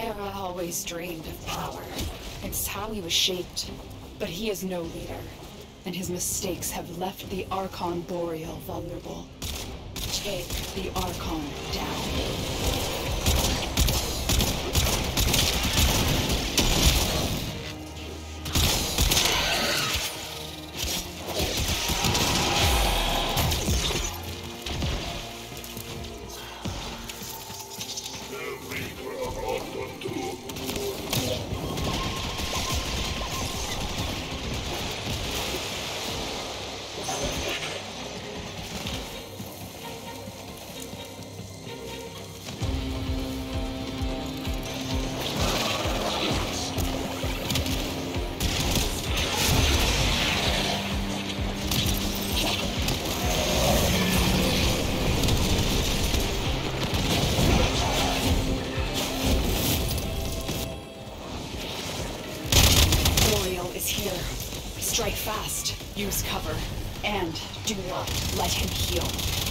Era always dreamed of power. It's how he was shaped. But he is no leader, and his mistakes have left the Archon Boreal vulnerable. Take the Archon down. Strike fast, use cover, and do not let him heal.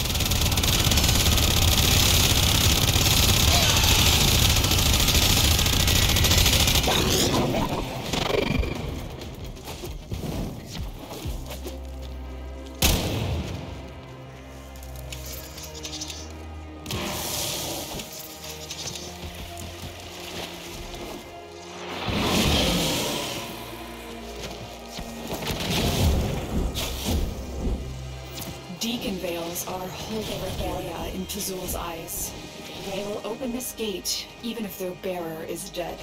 Deacon veils are holy regalia in Tazul's eyes. They will open this gate, even if their bearer is dead.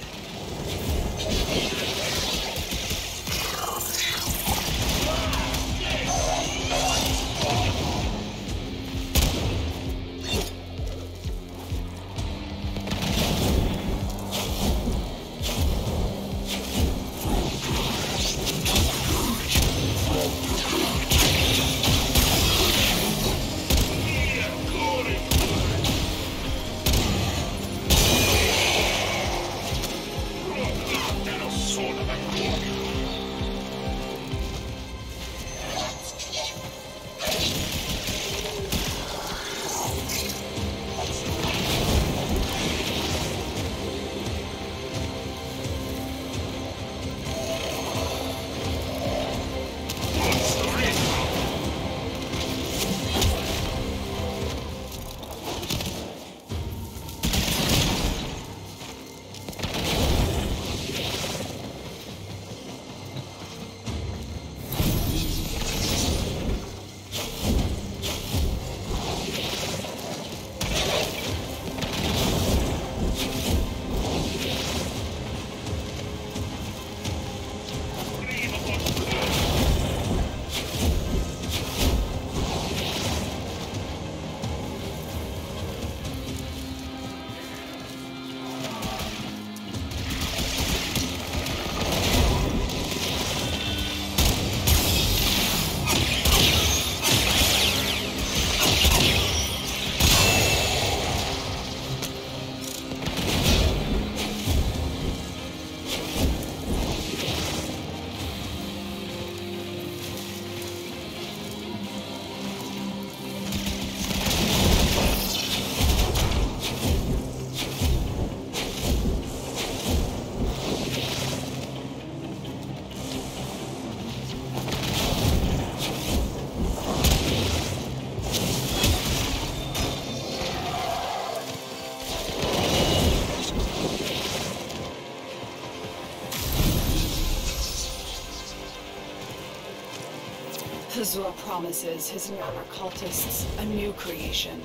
Tazul promises his Nana cultists a new creation.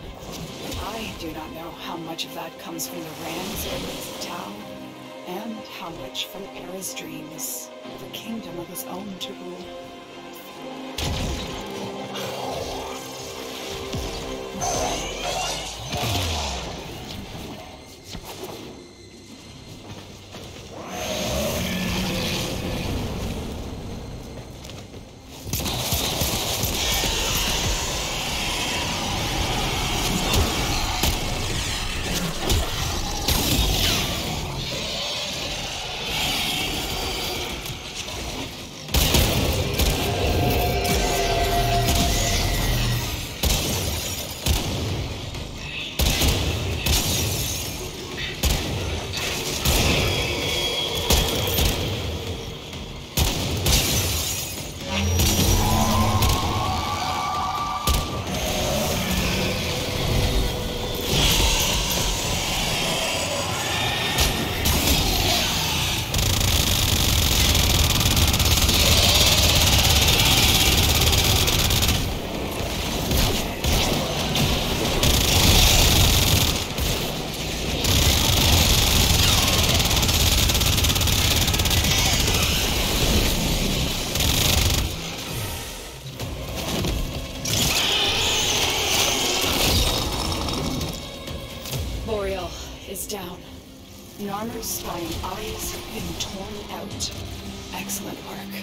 I do not know how much of that comes from the Rands of his Tau, and how much from Era's dreams of a kingdom of his own to rule. Those spying eyes have been torn out. Excellent work.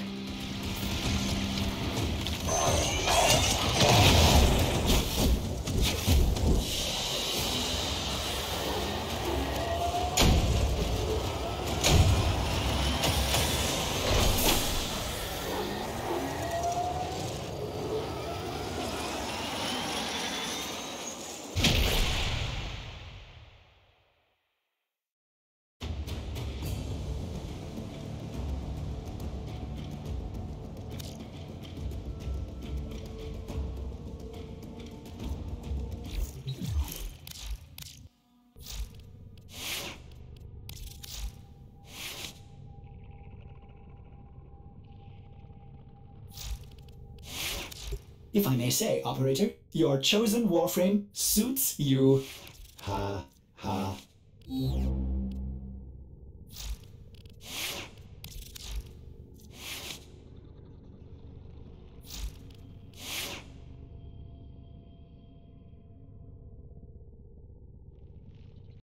If I may say, Operator, your chosen warframe suits you. Ha, ha.